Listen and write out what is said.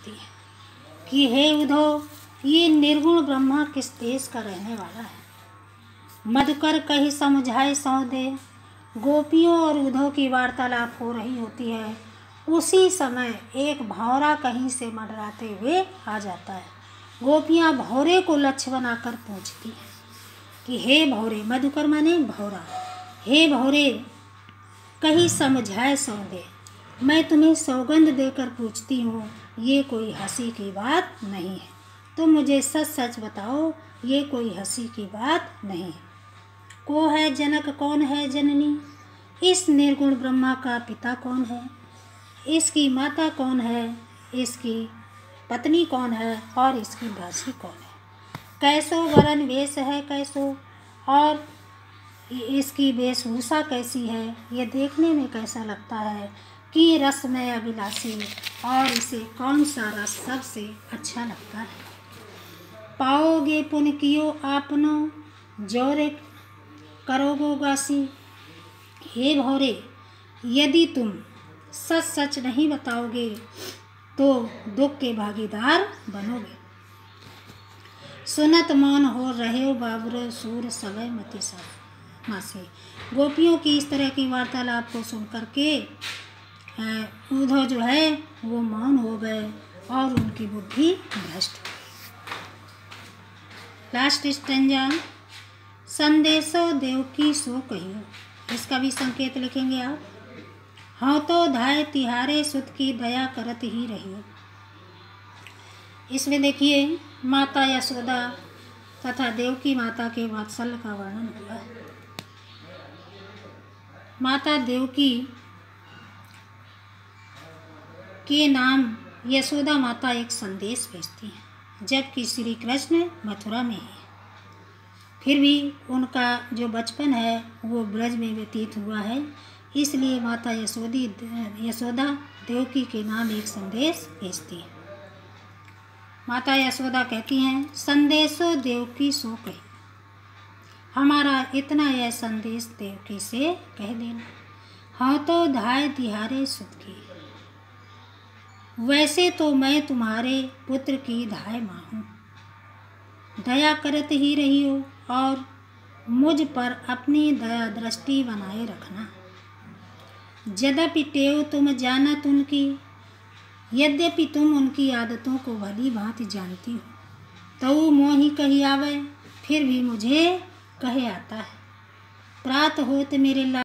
पूछती है कि हे उद्धव, ये निर्गुण ब्रह्मा किस देश का रहने वाला है। मधुकर कही समझाए सौदे। गोपियों और उद्धव की वार्तालाप हो रही होती है। उसी समय एक भौरा कहीं से मंडराते हुए आ जाता है। गोपियाँ भौरे को लक्ष्य बनाकर पूछती हैं कि हे भौरे, मधुकर माने भौरा, हे भौरे कहीं समझाए सौदे। मैं तुम्हें सौगंध देकर पूछती हूँ, ये कोई हंसी की बात नहीं है। तुम मुझे सच सच बताओ, ये कोई हंसी की बात नहीं है। को है जनक, कौन है जननी? इस निर्गुण ब्रह्मा का पिता कौन है? इसकी माता कौन है? इसकी पत्नी कौन है? और इसकी दासी कौन है? कैसो वरन वेश है कैसो, और इसकी वेशभूषा कैसी है? ये देखने में कैसा लगता है कि रस में अभिलाषी, और इसे कौन सा रस सबसे अच्छा लगता है? पाओगे पुन कियो आपनो, जोरे करोगो गासी। हे भौरे, यदि तुम सच सच नहीं बताओगे तो दुख के भागीदार बनोगे। सुनत मौन हो रहे हो बाबुर सूर सवय मति मासे। गोपियों की इस तरह की वार्तालाप को सुन करके उद्धव जो है वो मौन हो गए और उनकी बुद्धि भ्रष्ट हो गई। Last stanza. संदेशो देवकी सो कहियो। इसका भी संकेत लिखेंगे आप। हाँ तो धाय तिहारे सुत की दया करत ही रहियो। इसमें देखिए माता यशोदा तथा देवकी माता के वात्सल्य का वर्णन हुआ है। माता देवकी के नाम यशोदा माता एक संदेश भेजती हैं, जबकि श्री कृष्ण मथुरा में है। फिर भी उनका जो बचपन है वो ब्रज में व्यतीत हुआ है, इसलिए माता यशोदा देवकी के नाम एक संदेश भेजती है। माता यशोदा कहती हैं, संदेशो देवकी सो कही। हमारा इतना यह संदेश देवकी से कह देना। हाँ तो धाय तिहारे सुत की। वैसे तो मैं तुम्हारे पुत्र की धाय माँ हूँ। दया करत ही रही हो और मुझ पर अपनी दया दृष्टि बनाए रखना। यद्यपि टेव तुम जानत उनकी, यद्यपि तुम उनकी आदतों को भली भांति जानती हो, तो मोहि कही आवे, फिर भी मुझे कहे आता है। प्रात होत मेरे